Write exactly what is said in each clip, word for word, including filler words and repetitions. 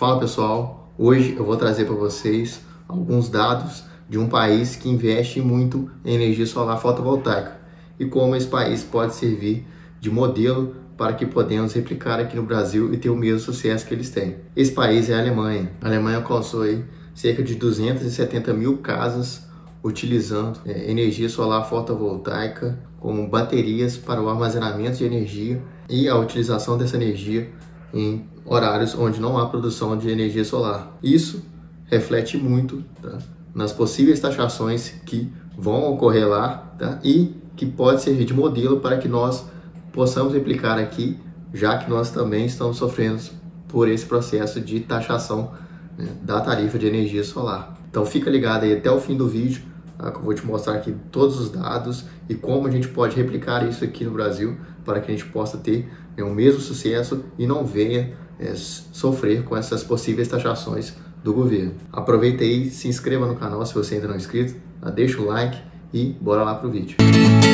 Fala pessoal, hoje eu vou trazer para vocês alguns dados de um país que investe muito em energia solar fotovoltaica e como esse país pode servir de modelo para que podemos replicar aqui no Brasil e ter o mesmo sucesso que eles têm. Esse país é a Alemanha. A Alemanha alcançou aí cerca de duzentas e setenta mil casas utilizando é, energia solar fotovoltaica como baterias para o armazenamento de energia e a utilização dessa energia em horários onde não há produção de energia solar. Isso reflete muito tá, nas possíveis taxações que vão ocorrer lá tá, e que pode servir de modelo para que nós possamos replicar aqui, já que nós também estamos sofrendo por esse processo de taxação né, da tarifa de energia solar. Então fica ligado aí até o fim do vídeo, tá, que eu vou te mostrar aqui todos os dados e como a gente pode replicar isso aqui no Brasil para que a gente possa ter né, o mesmo sucesso e não venha é, sofrer com essas possíveis taxações do governo. Aproveita aí, se inscreva no canal se você ainda não é inscrito, tá? Deixa o like e bora lá pro vídeo.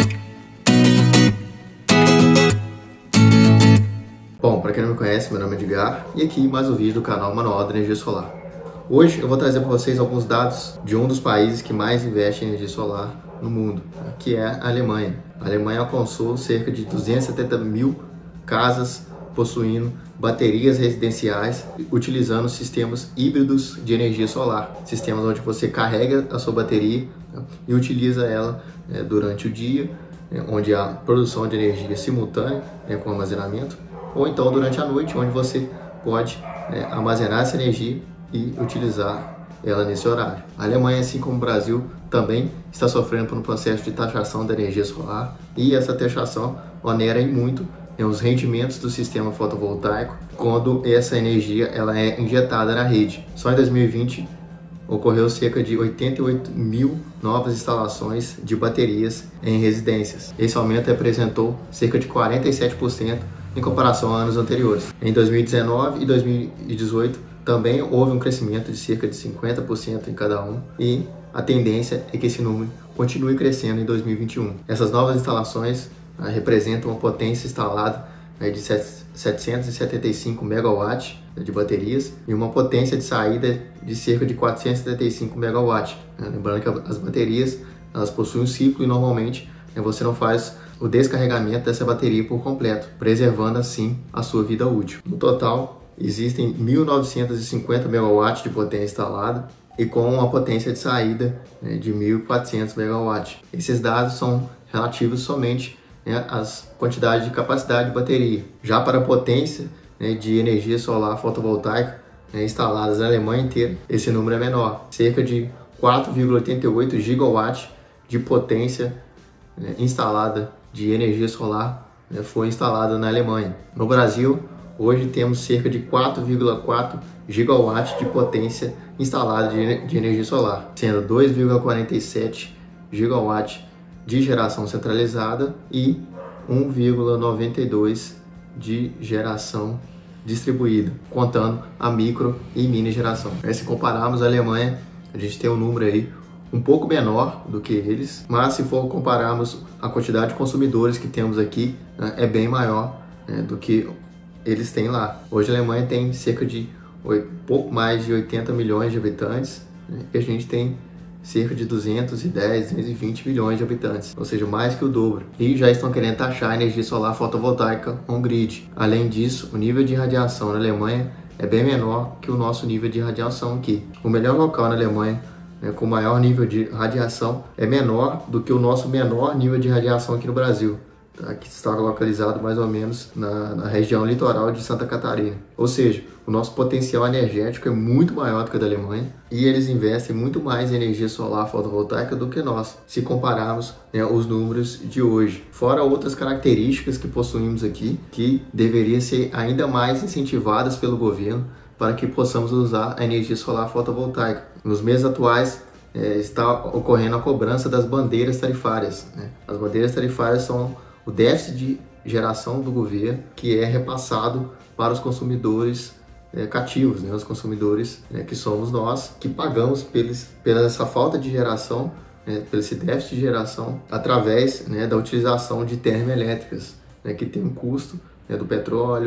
Bom, para quem não me conhece, meu nome é Edgar e aqui mais um vídeo do canal Manual da Energia Solar. Hoje eu vou trazer para vocês alguns dados de um dos países que mais investe em energia solar no mundo, que é a Alemanha. A Alemanha alcançou cerca de duzentas e setenta mil casas possuindo baterias residenciais utilizando sistemas híbridos de energia solar, sistemas onde você carrega a sua bateria né, e utiliza ela né, durante o dia, né, onde há produção de energia simultânea né, com armazenamento, ou então durante a noite, onde você pode né, armazenar essa energia e utilizar ela nesse horário. A Alemanha, assim como o Brasil, também está sofrendo por um processo de taxação da energia solar e essa taxação onera em muito né, os rendimentos do sistema fotovoltaico quando essa energia ela é injetada na rede. Só em dois mil e vinte ocorreu cerca de oitenta e oito mil novas instalações de baterias em residências. Esse aumento representou cerca de quarenta e sete por cento em comparação a anos anteriores. Em dois mil e dezenove e dois mil e dezoito também houve um crescimento de cerca de cinquenta por cento em cada um e a tendência é que esse número continue crescendo em dois mil e vinte e um. Essas novas instalações ah, representam uma potência instalada né, de setecentos e setenta e cinco megawatts de baterias e uma potência de saída de cerca de quatrocentos e setenta e cinco megawatts. Né? Lembrando que as baterias elas possuem um ciclo e normalmente né, você não faz o descarregamento dessa bateria por completo, preservando assim a sua vida útil. No total, existem mil novecentos e cinquenta megawatts de potência instalada e com uma potência de saída né, de mil e quatrocentos megawatts. Esses dados são relativos somente né, às quantidades de capacidade de bateria. Já para a potência né, de energia solar fotovoltaica né, instaladas na Alemanha inteira, esse número é menor, cerca de quatro vírgula oitenta e oito gigawatts de potência né, instalada de energia solar né, foi instalada na Alemanha. No Brasil, hoje temos cerca de quatro vírgula quatro gigawatts de potência instalada de, de energia solar, sendo dois vírgula quarenta e sete gigawatts de geração centralizada e um vírgula noventa e dois de geração distribuída, contando a micro e mini geração. Se compararmos a Alemanha, a gente tem um número aí um pouco menor do que eles, mas se for compararmos a quantidade de consumidores que temos aqui, né, é bem maior né, do que eles têm lá. Hoje a Alemanha tem cerca de pouco mais de oitenta milhões de habitantes né, e a gente tem cerca de duzentos e dez, duzentos e vinte milhões de habitantes, ou seja, mais que o dobro. E já estão querendo taxar a energia solar fotovoltaica on-grid. Além disso, o nível de radiação na Alemanha é bem menor que o nosso nível de radiação aqui. O melhor local na Alemanha né, com maior nível de radiação é menor do que o nosso menor nível de radiação aqui no Brasil, tá? Que está localizado mais ou menos na, na região litoral de Santa Catarina. Ou seja, o nosso potencial energético é muito maior do que o da Alemanha e eles investem muito mais em energia solar fotovoltaica do que nós, se compararmos né, os números de hoje. Fora outras características que possuímos aqui, que deveriam ser ainda mais incentivadas pelo governo para que possamos usar a energia solar fotovoltaica. Nos meses atuais, é, está ocorrendo a cobrança das bandeiras tarifárias. Né? As bandeiras tarifárias são o déficit de geração do governo que é repassado para os consumidores é, cativos, né? Os consumidores né, que somos nós, que pagamos pelos, pela essa falta de geração, né, pelo esse déficit de geração, através né, da utilização de termoelétricas, né, que tem um custo né, do petróleo,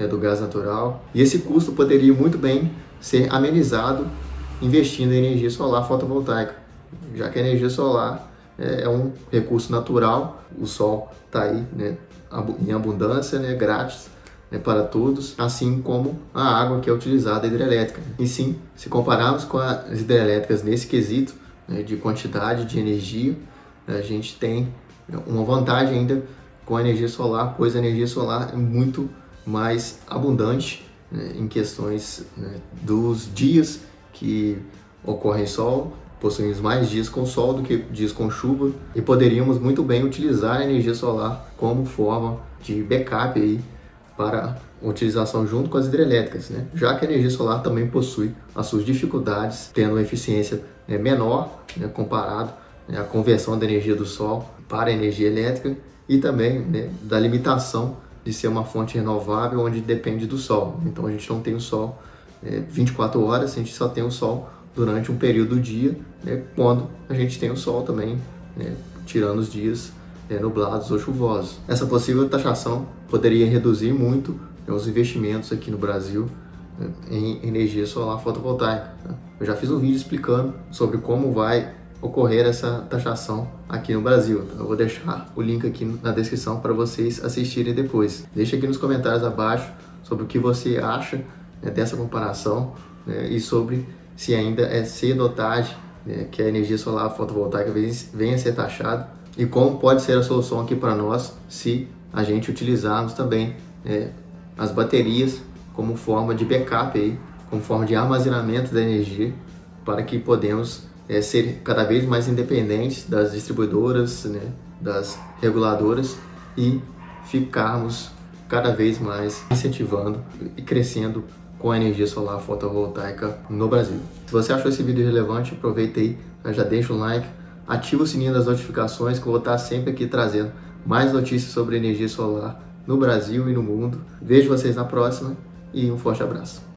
né, do gás natural. E esse custo poderia muito bem ser amenizado investindo em energia solar fotovoltaica, já que a energia solar é um recurso natural, o sol está aí, né, em abundância, né, grátis, né, para todos, assim como a água que é utilizada hidrelétrica. E sim, se compararmos com as hidrelétricas nesse quesito, né, de quantidade de energia, a gente tem uma vantagem ainda com a energia solar, pois a energia solar é muito mais abundante, né, em questões, né, dos dias que ocorrem sol. Possuímos mais dias com sol do que dias com chuva e poderíamos muito bem utilizar a energia solar como forma de backup aí para utilização junto com as hidrelétricas, né? Já que a energia solar também possui as suas dificuldades, tendo uma eficiência, né, menor, né, comparado, né, à conversão da energia do sol para a energia elétrica e também, né, da limitação de ser uma fonte renovável onde depende do sol. Então a gente não tem o sol, né, vinte e quatro horas, a gente só tem o sol durante um período do dia, né, quando a gente tem o sol também, né, tirando os dias, né, nublados ou chuvosos. Essa possível taxação poderia reduzir muito, né, os investimentos aqui no Brasil, né, em energia solar fotovoltaica. Né? Eu já fiz um vídeo explicando sobre como vai ocorrer essa taxação aqui no Brasil. Então, eu vou deixar o link aqui na descrição para vocês assistirem depois. Deixa aqui nos comentários abaixo sobre o que você acha, né, dessa comparação, né, e sobre se ainda é cedo ou tarde, né, que a energia solar fotovoltaica venha a ser taxada e como pode ser a solução aqui para nós se a gente utilizarmos também, né, as baterias como forma de backup, aí, como forma de armazenamento da energia, para que podemos é, ser cada vez mais independentes das distribuidoras, né, das reguladoras e ficarmos cada vez mais incentivando e crescendo com a energia solar fotovoltaica no Brasil. Se você achou esse vídeo relevante, aproveita aí, já deixa um like, ativa o sininho das notificações que eu vou estar sempre aqui trazendo mais notícias sobre energia solar no Brasil e no mundo. Vejo vocês na próxima e um forte abraço.